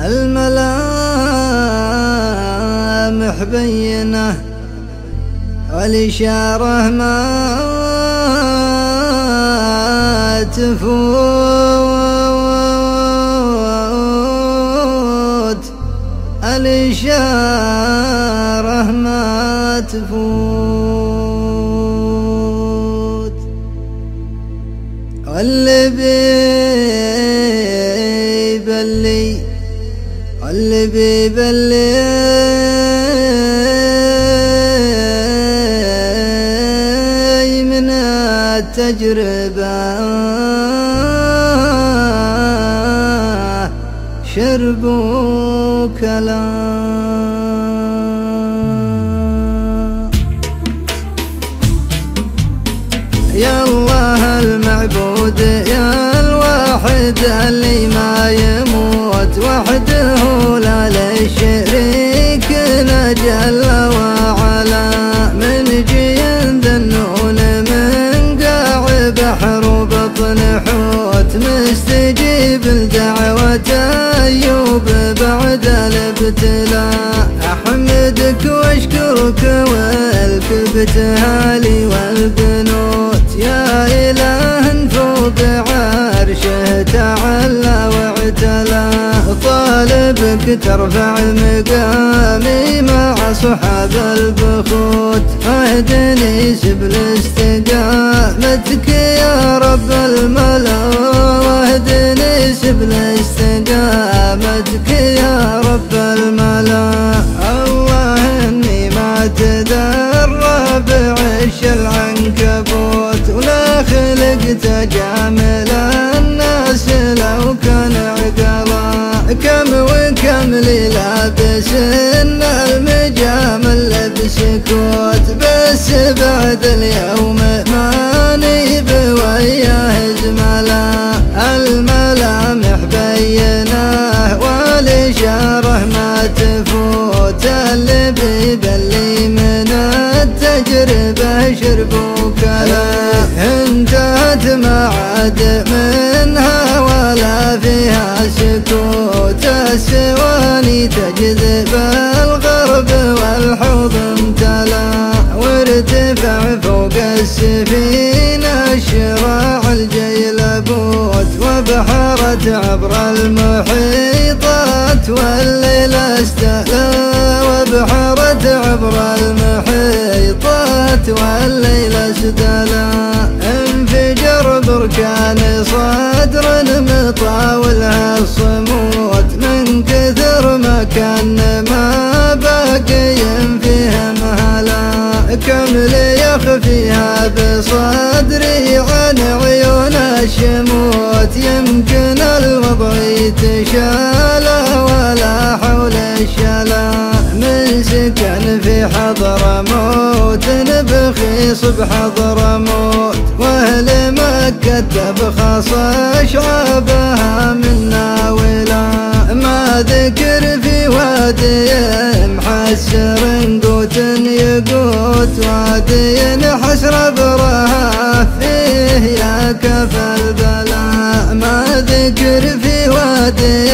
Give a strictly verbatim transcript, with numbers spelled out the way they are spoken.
الملامح بينه والإشارة ما تفوت، الإشارة ما تفوت. واللي بيبلي واللي بيبلي من التجربة شربوا كلام. يا الله المعبود يا الواحد اللي ما يموت وحده لا لشريك له جل وعلا، من جين ذنون من قاع بحر وبطن حوت، مستجيب لدعوة أيوب بعد الابتلاء. أحمدك واشكرك والف ابتهالي والقنوت، يا إله فوق عرشه تعالى واعتلى. طالبك ترفع مقامي مع صحاب البخوت، اهدني سبل استقامتك يا رب الملا، واهدني سبل استقامتك يا رب الملا. الله اني ما تدرى بعش العنكبوت، ولا خلقت جامل الناس لو كان عقلا. كم وكم لي لابس ان المجامل بسكوت، بس بعد اليوم ماني بوياه زملا. الملامح بيناه والإشارة ما تفوت، اللي بيبلي من التجربة شربوا كلام. انتهت ما عاد منها ولا فيها سكوت، السواني تجذب الغرب والحوض امتلا. وارتفع فوق السفينة الشراع الجيلبوت، وبحرت عبر المحيطات والليل استلا. وبحرت عبر المحيطات والليل استلا. انفجر بركان صدر مطاولها الصمود، من كثر ما كان ما باقي فيها مهلا. كم ليخفيها بصدري عن عيون الشموت، يمكن الوضع يتشالى ولا حول الشلا. من سكن في حضرموت بخيص بحضرموت، واهل مكة تبخص شعبها من ناولا. ما ذكر في وادي محسر قوت يقوت، وادي حسر برها فيه يا كفى البلاء. ما ذكر في وادي